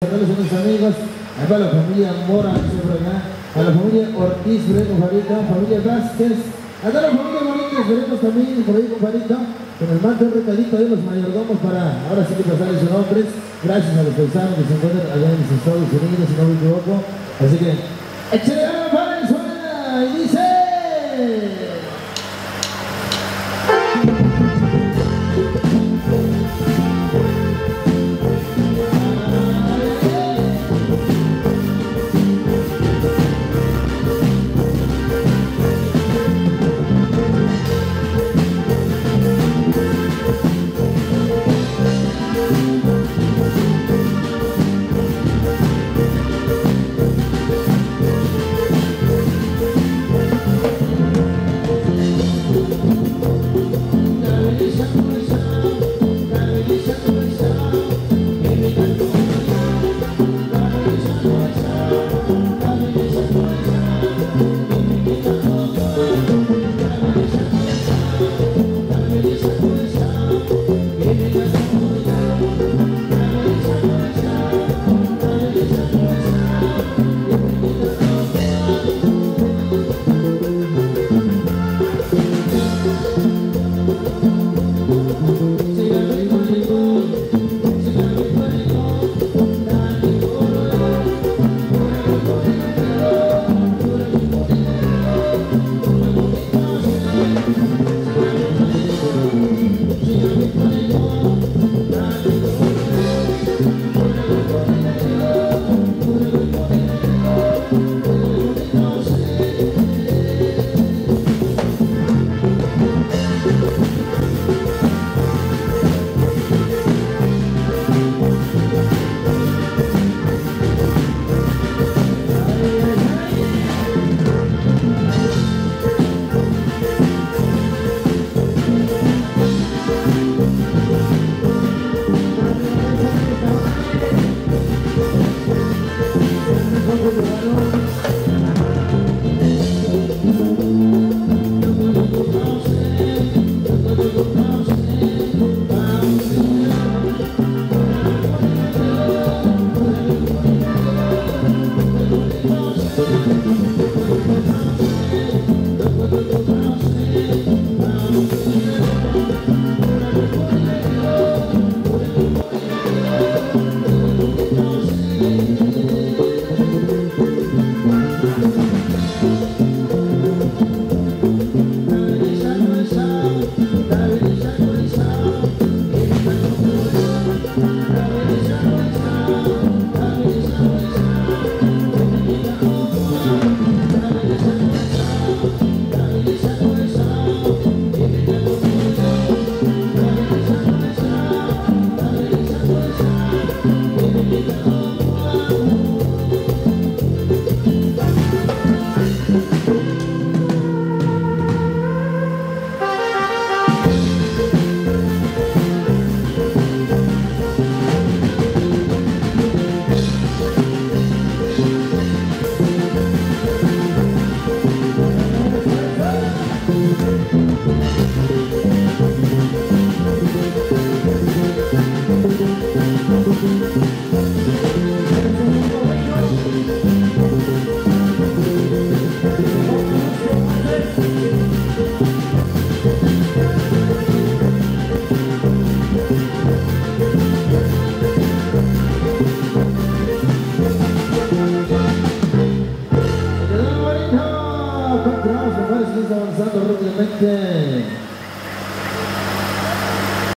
saludos a mis amigos, a la familia Mora, a la familia Ortiz, familia Vázquez, a toda la familia Bonita, esperemos también por ahí, compadrito, que nos mande un recadito de los mayordomos para ahora sí que pasarles sus nombres. Gracias a los paisanos que se encuentran allá en los Estados Unidos, si no me equivoco. Así que, échale ganas para el suena y dice... Continuamos, compadres, avanzando rápidamente.